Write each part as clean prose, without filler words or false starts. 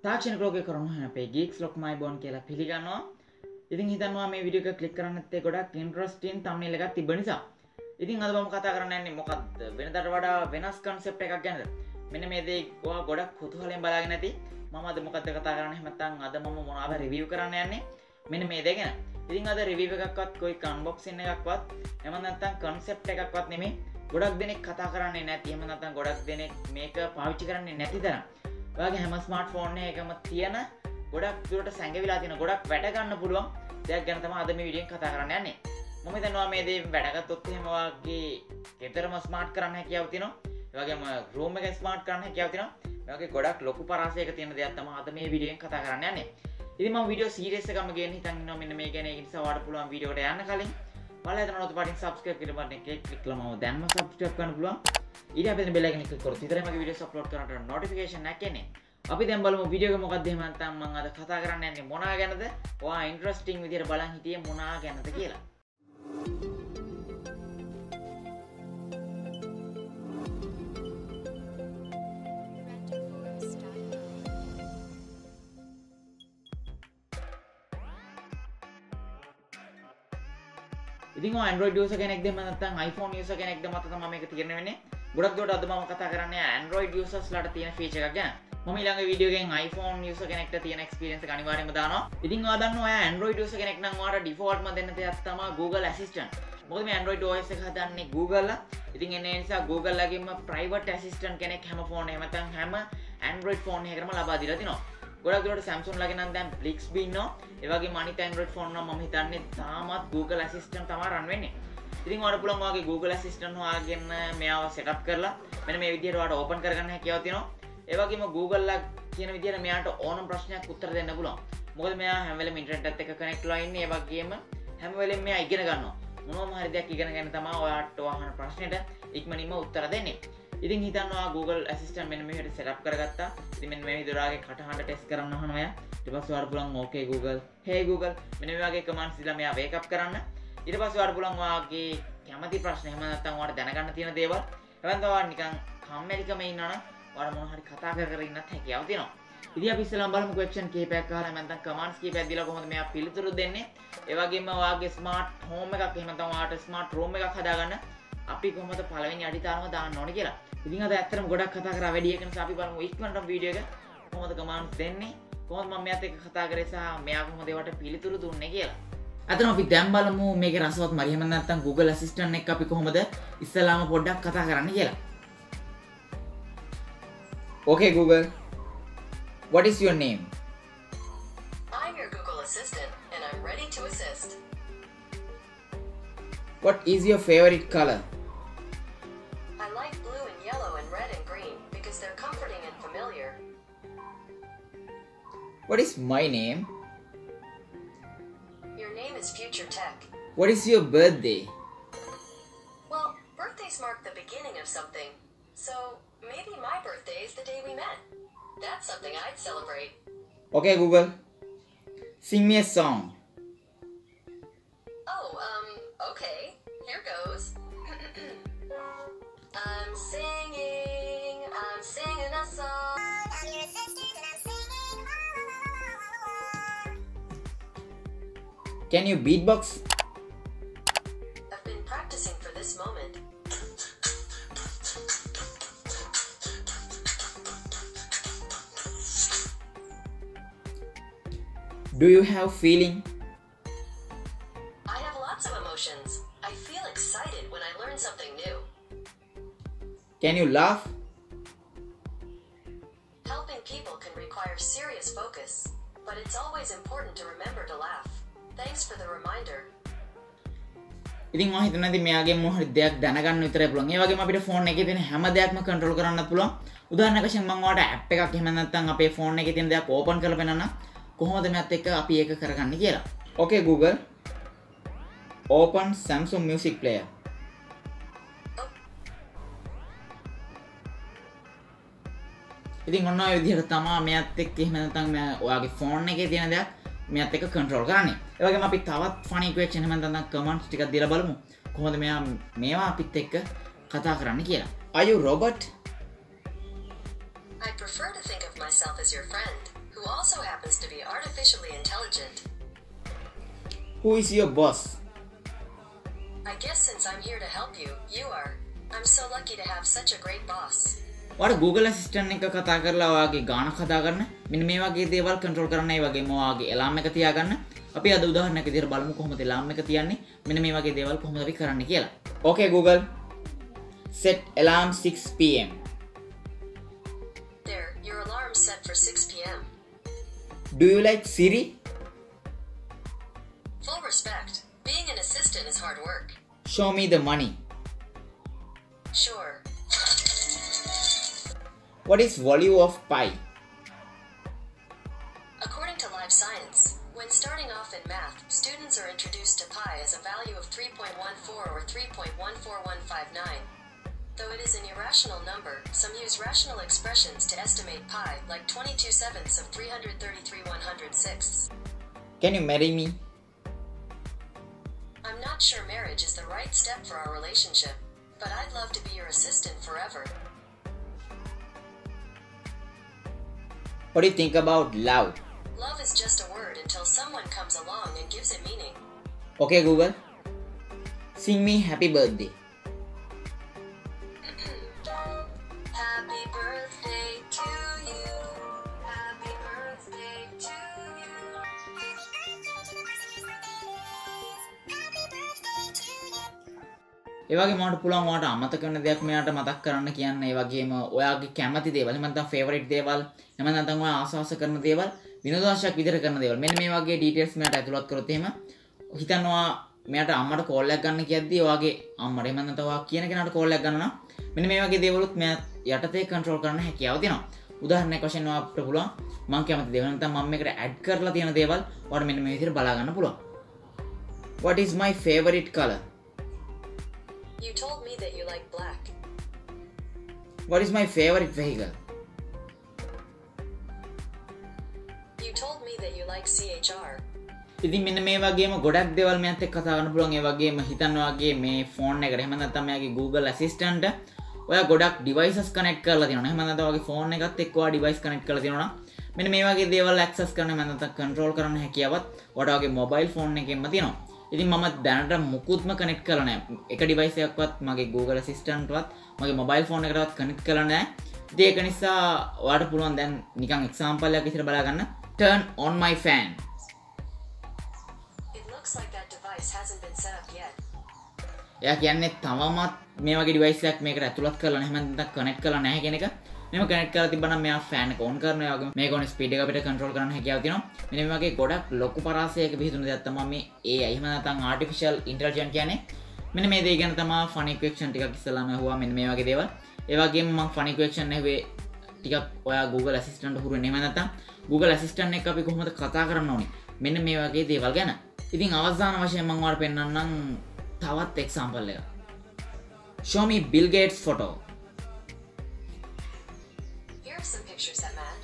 තාක්ෂණික ලෝකේ කරන අපේ geeks lock my bone කියලා පිළිගන්නවා. ඉතින් හිතනවා මේ වීඩියෝ එක ක්ලික් කරන්න නැත්තේ ගොඩක් ඉන්ටරෙස්ටිං thumbnail එකක් තිබ්බ නිසා. ඉතින් අද මම කතා කරන්න යන්නේ මොකක්ද වෙනදාට වඩා වෙනස් concept එකක් ගැනද. මෙන්න මේ දේ ඔයා ගොඩක් කුතුහලයෙන් බලාගෙන ඇති. මම අද මොකක්ද කතා කරන්නේ එහෙම නැත්නම් අද මම මොනවාද රිවිව් කරන්න යන්නේ මෙන්න මේ දේ ගැන. ඉතින් අද රිවිව් එකක්වත් කොයි unboxing එකක්වත් එහෙම නැත්නම් concept එකක්වත් නෙමෙයි. ගොඩක් දෙනෙක් කතා කරන්නේ නැති එහෙම නැත්නම් ගොඩක් දෙනෙක් මේක පාවිච්චි කරන්නේ නැති තරම් ඔයාගේ හැම ස්මාර්ට්ෆෝන් එකකම තියෙන ගොඩක් දුරට සැඟවිලා තියෙන ගොඩක් වැඩ ගන්න පුළුවන් දෙයක් ගැන තමයි අද මේ වීඩියෝෙන් කතා කරන්න යන්නේ. මම හිතනවා මේ දේ වැඩ ගත්තොත් එහෙම ඔයාගේ ගෙදරම ස්මාර්ට් කරන්න හැකියාව තියෙනවා. ඒ වගේම රූම් එක ස්මාර්ට් කරන්න හැකියාව තියෙනවා. මේ වගේ ගොඩක් ලොකු පරාසයක තියෙන දෙයක් තමයි අද මේ වීඩියෝෙන් කතා කරන්න යන්නේ. ඉතින් මම වීඩියෝ සීරීස් එකම ගෙන්න හිතන් ඉන්නවා මෙන්න මේ ගැන. ඒ නිසා ඔයාලට පුළුවන් වීඩියෝ එකට යන්න කලින් ඔයාලා හිතන නොතපටින් subscribe කියන බටන් එක ක්ලික් කළාම දැන්ම subscribe කරන්න පුළුවන්. ඊට අපිට බෙල් එකෙන් ක්ලික් කරොත් විතරයි මගේ වීඩියෝස් අප්ලෝඩ් කරනකොට notification එකක් එන්නේ. අපි දැන් බලමු වීඩියෝ එක මොකක්ද එහෙම නැත්නම් මම අද කතා කරන්න යන්නේ මොනවා ගැනද? ඔයා ඉන්ටරෙස්ටිං විදියට බලන් හිටියේ මොනවා ගැනද කියලා. ඉතින් ඔය Android user කෙනෙක්ද එහෙම නැත්නම් iPhone user කෙනෙක්ද මත තමයි මේක තීරණය වෙන්නේ. ගොඩක් දුරට අද මම කතා කරන්නේ Android users ලාට තියෙන feature එකක් ගැන. මම ඊළඟ වීඩියෝ එකෙන් iPhone user කෙනෙක්ට තියෙන experience එක අනිවාර්යයෙන්ම දානවා. ඉතින් ඔයා දන්නවා ඔයා Android user කෙනෙක් නම් ඔයාට default ම දෙන්න දෙයක් තමයි Google Assistant. මොකද මේ Android OS එක හදන්නේ Google ලා. ඉතින් ඒ නිසා Google ලගේම private assistant කෙනෙක් හැම phone එකම නැත්නම් හැම Android phone එකකටම ලබා දීලා තිනවා. ගොඩක් දුරට Samsung ලගේ නම් දැන් Bixby ඉන්නවා. ඒ වගේම අනිත් Android phone නම් මම හිතන්නේ තාමත් Google Assistant තමයි run වෙන්නේ. ඉතින් ඔයාලට පුළුවන් ඔයාගේ Google Assistant හොයාගෙන මෙයාව setup කරලා මෙන්න මේ විදිහට ඔයාලට open කරගන්න හැකියාව තියෙනවා. ඒ වගේම Google ලා කියන විදිහට මෙයාට ඕනම ප්‍රශ්නයක් උත්තර දෙන්න පුළුවන්. මොකද මෙයා හැම වෙලෙම ඉන්ටර්නෙට් එකත් එක්ක කනෙක්ට් වෙලා ඉන්නේ. ඒ වගේම හැම වෙලෙම මෙයා ඉගෙන ගන්නවා. මොනවම හරි දෙයක් ඉගෙන ගන්න තමයි ඔයාට අහන ප්‍රශ්නෙට ඉක්මනින්ම උත්තර දෙන්නේ. ඉතින් හිතනවා Google Assistant මෙන්න මේ විදිහට setup කරගත්තා. ඉතින් මෙන්න මේ විදිහට ඔයාගේ කටහඬ ටෙස්ට් කරන්න අහනවා එයා. ඊට පස්සේ ඔයාලට පුළුවන් okay Google, hey Google මෙන්න මේ වගේ commands දීලා මෙයා wake up කරන්න. ඊට පස්සේ ඔයාලට පුළුවන් ඔයාගේ කැමති ප්‍රශ්න එහෙම නැත්නම් ඔයාලට දැනගන්න තියෙන දේවල් එවන්ත ඔයාලා නිකන් කම්මැලිකම ඉන්නවනම් ඔයාලා මොන හරි කතා කර කර ඉන්නත් හැකියාව තියෙනවා. ඉතින් අපි ඉස්සෙල්ලාම බලමු question කීපයක් අහලා නැත්නම් commands කීපයක් දීලා කොහොමද මෙයා පිළිතුරු දෙන්නේ. ඒ වගේම ඔයාගේ smart home එකක් එහෙම නැත්නම් ඔයාට smart room එකක් හදාගන්න අපි කොහොමද පළවෙනි අඩිතාලම දාන්න ඕනේ කියලා. ඉතින් අද ඇත්තටම ගොඩක් කතා කරා වැඩි එක නිසා අපි බලමු ඉක්මනටම වීඩියෝ එක කොහොමද commands දෙන්නේ කොහොමද මම මෙයාත් එක්ක කතා කරේ සහ මෙයා කොහොමද ඒවට පිළිතුරු දුන්නේ කියලා. අතන අපි දැන් බලමු මේකේ රසවත් මරි එහෙම නැත්නම් Google Assistant එක අපි කොහොමද ඉස්සලාම පොඩ්ඩක් කතා කරන්න කියලා. Okay Google, what is your name? I'm your Google Assistant and I'm ready to assist. What is your favorite color? I like blue and yellow and red and green because they're comforting and familiar. What is my name? Your name is Future Tech. What is your birthday? Well, birthdays mark the beginning of something. So maybe my birthday is the day we met. That's something I'd celebrate. Okay Google, sing me a song. Oh, okay. Here goes. I'm singing a song. I'm your assistant and I'm singing. Can you beatbox? I've been practicing for this moment. Do you have feeling? I have lots of emotions. I feel excited when I learn something new. Can you laugh? Helping people can require serious focus, but it's always important to remember to laugh. Thanks for the reminder. ඉතින් මම හිතනවා ඉතින් මෙයාගේ මොන හරි දෙයක් දැනගන්න විතරයි පුළුවන්. ඒ වගේම අපිට ෆෝන් එකේ තියෙන හැම දෙයක්ම කන්ට්‍රෝල් කරන්නත් පුළුවන්. උදාහරණයක් වශයෙන් මම ඔයාලට ඇප් එකක් එහෙම නැත්නම් අපේ ෆෝන් එකේ තියෙන දෙයක් ඕපන් කරලා පෙන්නන්න කොහොමද මෙයත් එක්ක අපි ඒක කරගන්නේ කියලා. Okay Google, open Samsung Music Player. ඉතින් ඔන්න ඔය විදිහට තමයි මෙයත් එක්ක එහෙම නැත්නම් ඔයාගේ ෆෝන් එකේ තියෙන දේක් මෙයත් එක්ක කන්ට්‍රෝල් කරන්නේ. ඒ වගේම අපි තවත් funny question එහෙම නැත්නම් කමෙන්ට්ස් ටිකක් දීලා බලමු. කොහොමද මේවා අපිත් එක්ක කතා කරන්න කියලා. Are you robot? I prefer to think of myself as your friend who who also happens to be artificially intelligent. Who is your boss? I guess since I'm here to help you, you are. I'm so lucky to have such a great boss. ඔයාලා Google Assistant එක කතා කරලා ඔයාගේ ගානක් හදාගන්න. මෙන්න මේ වගේ දේවල් control කරන්න. ඒ වගේම ඔයාගේ alarm එක තියාගන්න. අපි අද උදාහරණයක් විදිහට බලමු කොහොමද alarm එක තියන්නේ. මෙන්න මේ වගේ දේවල් කොහොමද අපි කරන්න කියලා. Okay Google. Set alarm 6 p.m. There, your alarm's set for 6 p.m. Do you like Siri? Full respect. Being an assistant is hard work. Show me the money. Sure. What is volume of pi? According to Live Science, when starting off in math, students are introduced to pi as a value of 3.14 or 3.14159. Though it is an irrational number, some use rational expressions to estimate pi, like 22/7 of 333/106. Can you marry me? I'm not sure marriage is the right step for our relationship, but I'd love to be your assistant forever. What do you think about love? Love is just a word until someone comes along and gives it meaning. Okay Google. Sing me happy birthday. Happy birthday to you. Happy birthday to you. ඒ වගේ මට පුළුවන් ඔයාට අමතක වෙන දෙයක් මෙයාට මතක් කරන්න කියන්න. ඒ වගේම ඔයාගේ කැමති දේවල්, එහෙම නැත්නම් ෆේවරිට් දේවල්, එහෙම නැත්නම් ඔයා ආසාස කරන දේවල්, විනෝදාංශයක් විදිහට කරන දේවල්. මෙන්න මේ වගේ ඩීටේල්ස් මෙයාට ඇතුළත් කරොත් එහෙම හිතනවා මෙයාට අම්මට කෝල් එකක් ගන්න කියද්දී ඔයාගේ අම්මට එහෙම නැත්නම් ඔයා කියන කෙනාට කෝල් එකක් ගන්නවා නම් මෙන්න මේ වගේ දේවලුත් මෙයා යටතේ කන්ට්‍රෝල් කරන්න හැකියාව තියෙනවා. උදාහරණයක් වශයෙන් ඔයාට පුළුවන් මම කැමති දේවල් නැත්නම් මම මේකට ඇඩ් කරලා තියෙන දේවල් ඔයාට මෙන්න මේ විදිහට බලා ගන්න පුළුවන්. What is my favorite color? You told me that you like black. What is my favorite vehicle? You told me that you like CHR. ඉතින් මෙන්න මේ වගේම ගොඩක් දේවල් මෙයාත් එක්ක කතා කරන්න පුළුවන්. ඒ වගේම හිතන්න ඔයාගේ මේ ෆෝන් එකට එහෙම නැත්නම් මෙයාගේ Google Assistant ඔයා ගොඩක් devices connect කරලා තියෙනවා. එහෙම නැත්නම් ඔයාගේ ෆෝන් එකත් එක්ක ඔයා device connect කරලා තියෙනවා නම් මෙන්න මේ වගේ දේවල් access කරන්න එහෙම නැත්නම් control කරන්න හැකියාවත් ඔයාට ඔයාගේ mobile phone එකෙන්ම තියෙනවා. ඉතින් මම දැනට මුකුත්ම කනෙක්ට් කරලා නැහැ. එක ඩිවයිස් එකක්වත් මගේ Google Assistant වත් මගේ mobile phone එකටවත් කනෙක්ට් කරලා නැහැ. ඉතින් ඒක නිසා ඔයාලට පුළුවන් දැන් නිකන් example එකක් විතර බලා ගන්න. Turn on my fan. It looks like that device hasn't been set up yet. එයා කියන්නේ තවමත් මේ වගේ ඩිවයිස් එකක් මේකට ඇතුළත් කරලා නැහැ නැත්නම් කනෙක්ට් කරලා නැහැ කියන එක. මේව කනෙක්ට් කරලා තිබ්බනම් මෙයා ෆෑන් එක ඔන් කරනවා. ඒ වගේම මේක ඔන ස්පීඩ් එක අපිට කන්ට්‍රෝල් කරන්න හැකියාව තියෙනවා. මෙන්න මේ වගේ ගොඩක් ලොකු පරාසයක විහිදුණු දෙයක් තමයි මේ AI. එහෙම නැත්නම් artificial intelligence කියන්නේ. මෙන්න මේ දේ ගැන තමයි funny question ටිකක් ඉස්සලාම අහුවා. මෙන්න මේ වගේ දේවල්. ඒ වගේම මම funny question ඇහුවේ ටිකක් ඔයා Google Assistant හුරු වෙන්නේ. එහෙම නැත්නම් Google Assistant එක අපි කොහොමද කතා කරන්න ඕනේ. මෙන්න මේ වගේ දේවල් ගැන. ඉතින් අවසාන වශයෙන් මම ඔයාලට පෙන්නන්නම් තවත් example එකක්. Show me Bill Gates photo. Here are some pictures that match.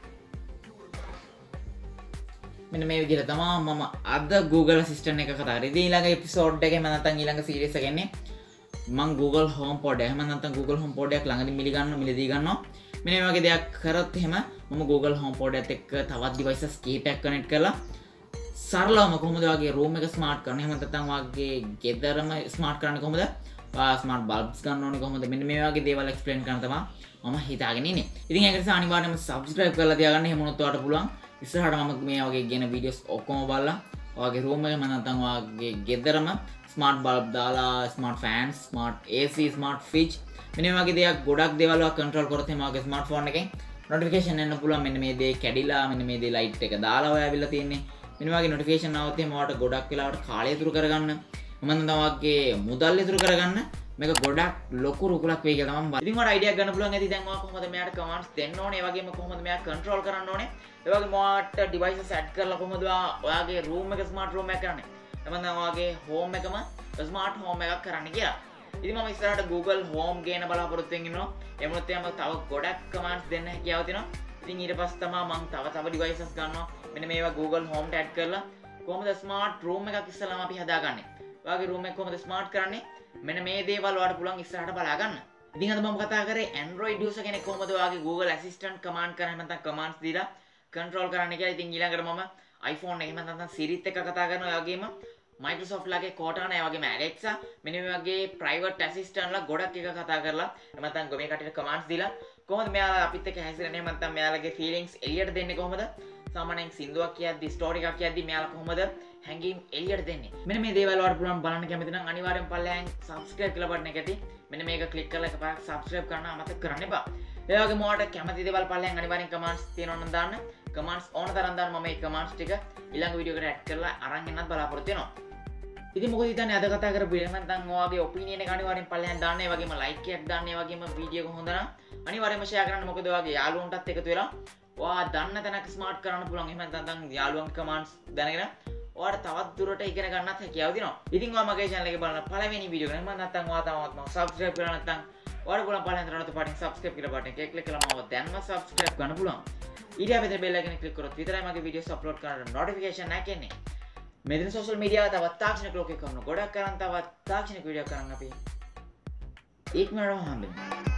මෙන්න මේ විදිහට තමයි මම අද Google Assistant එක කතා කරේ. ඉතින් ඊළඟ එපිසෝඩ් එකේ මම නැත්නම් ඊළඟ සීරීස් එකේ එන්නේ මම Google Home Pod එහෙම නැත්නම් Google Home Pod එකක් ළඟදී මිලදී ගන්නවා. මෙන්න මේ වගේ දෙයක් කරොත් එහෙම මම Google Home Pod එකත් එක්ක තවත් devices කීපයක් connect කරලා සරලවම කොහොමද වගේ room එක smart කරන්න. එහෙම නැත්නම් වගේ ගෙදරම smart කරන්න කොහොමද? ස්මාර්ට් බල්බ්ස් ගන්න ඕනේ කොහොමද? මෙන්න මේ වගේ දේවල් එක්ස්ප්ලেইন කරන්න තමයි මම හිතාගෙන ඉන්නේ. ඉතින් ඒක නිසා අනිවාර්යයෙන්ම subscribe කරලා තියාගන්න. එහෙම වුණොත් ඔයාලට පුළුවන් ඉස්සරහට මම මේ වගේ ගෙන වීඩියෝස් ඔක්කොම බලලා ඔයාගේ room එකම නැත්නම් ඔයාගේ ගෙදරම ස්මාර්ට් බල්බ් දාලා smart fans, smart AC, smart fridge මෙන්න මේ වගේ දේවල් ගොඩක් දේවල් ඔයා කන්ට්‍රෝල් කරොත් එහෙම ඔයාගේ ස්මාර්ට්ෆෝන් එකෙන් notification එන්න පුළුවන්. මෙන්න මේ දේ කැඩිලා මෙන්න මේ දේ ලයිට් එක දාලා ඔයා ඇවිල්ලා තියෙන්නේ. මෙන්න වගේ notification આવත් එහෙම ඔයාලට ගොඩක් වෙලාවට කාලය ඉතුරු කරගන්න මම තමගේ මුදල් ඉතුරු කරගන්න මේක ගොඩක් ලොකු රුකුලක් වෙයි කියලා තමයි. ඉතින් ඔයාලට අයිඩියා ගන්න පුළුවන් ඇති දැන් ඔයා කොහොමද මෙයාට කමාන්ඩ්ස් දෙන්න ඕනේ, ඒ වගේම කොහොමද මෙයා කන්ට්‍රෝල් කරන්න ඕනේ, ඒ වගේම ඔයාට ඩිවයිසස් ඇඩ් කරලා කොහොමද ඔයාගේ රූම් එක ස්මාර්ට් රූම් එකක් කරන්නේ, එතන ඔයාගේ හෝම් එකම ස්මාර්ට් හෝම් එකක් කරන්න කියලා. ඉතින් මම ඉස්සරහට Google Home ගේන බලාපොරොත්තු වෙමින් ඉන්නවා. ඒ මොනොත් එයාම තව ගොඩක් කමාන්ඩ්ස් දෙන්න හැකියාව තියෙනවා. ඉතින් ඊට පස්සේ තමයි මම තව ඩිවයිසස් ගන්නවා. මෙන්න මේවා Google Home ට ඇඩ් කරලා කොහොමද ස්මාර්ට් රූම් එකක් ඉස්සලාම අපි හදාගන්නේ. ඔයාගේ රූම් එක කොහොමද ස්මාර්ට් කරන්නේ? මෙන්න මේ දේවල් ඔයාලට පුළුවන් ඉස්සරහට බලා ගන්න. ඉතින් අද මම කතා කරේ Android user කෙනෙක් කොහොමද ඔයාගේ Google Assistant command කරන්නේ නැත්නම් commands දීලා කන්ට්‍රෝල් කරන්න කියලා. ඉතින් ඊළඟට මම iPhone එකේ මම නැත්නම් Siri එක කතා කරනවා. ඒ වගේම Microsoft ලගේ Cortana ඒ වගේම Alexa මෙන්න මේ වගේ private assistant ලා ගොඩක් එක කතා කරලා එහෙම නැත්නම් මේ කටට commands දීලා කොහොමද මෙයාලා අපිත් එක්ක හැසිරෙන්නේ එහෙම නැත්නම් මෙයාලගේ feelings එළියට දෙන්නේ කොහොමද සාමාන්‍යයෙන් සින්දුවක් කියද්දි ස්ටෝරි එකක් කියද්දි මෙයාලා කොහොමද හැංගීම් එළියට දෙන්නේ මෙන්න මේ දේවල් වලට පුළුවන් බලන්න කැමති නම් අනිවාර්යෙන් පල්ලෙහාන් subscribe කියලා බටන් එක ඇති මෙන්න මේක click කරලා එකපාරක් subscribe කරන්න අමතක කරන්න එපා ඒ වගේම ඔයාලට කැමති දේවල් පල්ලෙහාන් අනිවාර්යෙන් comments තියෙනවා නම් දාන්න comments ඕන තරම් දාන්න මම මේ comments ටික ඊළඟ වීඩියෝ එකට add කරලා අරන් එන්නත් බලාපොරොත්තු වෙනවා ඉතින් මොකද හිතන්නේ අද කතා කරපු විදිහ නැත්නම් ඔයාගේ ඔපිනියන් එක අනිවාර්යෙන් පල්ලෙහාන් දාන්න ඒ වගේම like එකක් දාන්න ඒ වගේම වීඩියෝ එක හොඳ නම් අනිවාර්යෙන්ම share කරන්න මොකද ඔයාගේ යාළුවන්ටත් එකතු වෙලා ඔයා දන්න තැනක ස්මාර්ට් කරන්න පුළුවන් එහෙම නැත්නම් යාළුවන් කමාන්ඩ්ස් දැනගෙන ඔයාට තවත් දුරට ඉගෙන ගන්නත් හැකියාව දෙනවා ඉතින් ඔයා මගේ channel එකේ බලන පළවෙනි වීඩියෝ එක නම් නැත්නම් ඔයා තාමත් මම subscribe කරලා නැත්නම් ඔයාට පුළුවන් පල්ලෙහාන් දාන්න පාටින් subscribe කියලා බටන් එක click කරලා මම දැන්ම subscribe කරන්න පුළුවන් ඊට පස්සේ bell icon එක click කරොත් විතරයි මගේ videos upload කරන notification එක එන්නේ මෙදින social media තවත් තාක්ෂණික ලෝකේ කරන ගොඩක් කරන් තවත් තාක්ෂණික වීඩියෝ කරන් අපි 1 මිනිටම හම්බෙමු